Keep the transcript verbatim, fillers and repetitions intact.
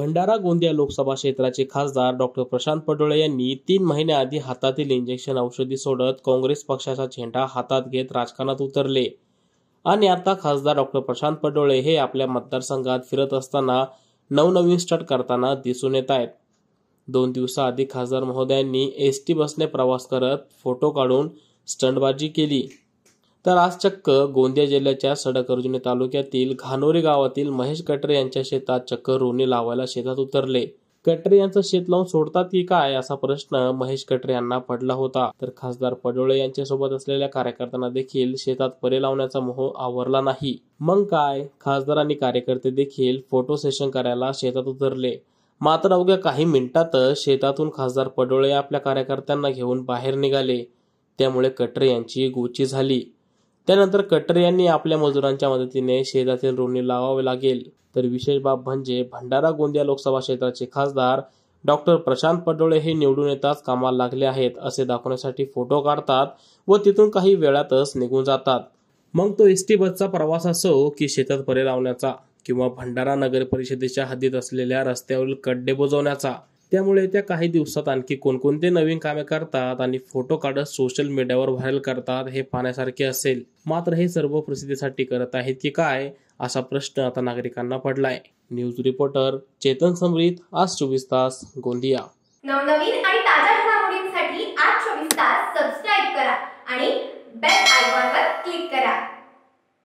भंडारा गोंदिया लोकसभा क्षेत्राचे खासदार डॉक्टर प्रशांत पडोळे यांनी तीन महिन्याआधी हातातील इंजेक्शन औषधी सोडत काँग्रेस पक्षाचा झेंडा हातात घेत राजकारणात उतरले आणि आता खासदार डॉक्टर प्रशांत पडोळे हे आपल्या मतदारसंघात फिरत असताना नवनवीन स्टंट करताना दिसून येत आहेत। दोन दिवसाआधी खासदार महोदयांनी एस टी बसने प्रवास करत फोटो काढून स्टंटबाजी केली, तर आज चक्क गोंदिया जिल्ह्याच्या सडक-अर्जुनी तालुक्यातील घाणोरी गावातील महेश कटरे यांच्या शेतात चक्क रोवणी लावायला शेतात उतरले। कटरे यांचं शेत लावून सोडतात की काय असा प्रश्न महेश कटरे यांना पडला होता, तर खासदार पडोळे यांच्यासोबत असलेल्या कार्यकर्त्यांना देखील शेतात परे लावण्याचा मोह आवरला नाही। मग काय, खासदार आणि कार्यकर्ते देखील फोटो सेशन करायला शेतात उतरले। मात्र अवघ्या काही मिनिटातच शेतातून खासदार पडोळे आपल्या कार्यकर्त्यांना घेऊन बाहेर निघाले, त्यामुळे कटरे यांची गोची झाली। त्यानंतर कटरे यांनी आपल्या मजुरांच्या मदतीने शेतातील रोवणी लावावे लागेल। तर विशेष बाब म्हणजे भंडारा गोंदिया लोकसभा क्षेत्राचे खासदार डॉक्टर प्रशांत पडोळे हे निवडून येताच कामाला लागले आहेत असे दाखवण्यासाठी फोटो काढतात व तिथून काही वेळातच निघून जातात। मग तो एस टी बसचा प्रवास असो की शेतात परे लावण्याचा किंवा भंडारा नगर परिषदेच्या हद्दीत असलेल्या रस्त्यावरील खड्डे बुजवण्याचा। त्यामुळे येत्या काही दिवसात आणखी कोणकोणते नवीन कामे करतात आणि फोटो काढत सोशल मीडियावर व्हायरल करतात हे पाहण्यासारखे असेल। मात्र हे सर्व प्रसिद्धीसाठी करत आहेत की काय असा प्रश्न आता नागरिकांना पडलाय। न्यूज रिपोर्टर चेतन समरीत, आज चोवीस तास, गोंदिया। नवनवीन आणि ताज्या घडामोडींसाठी आज चोवीस तास सबस्क्राइब करा आणि बेल आयकॉनवर क्लिक करा।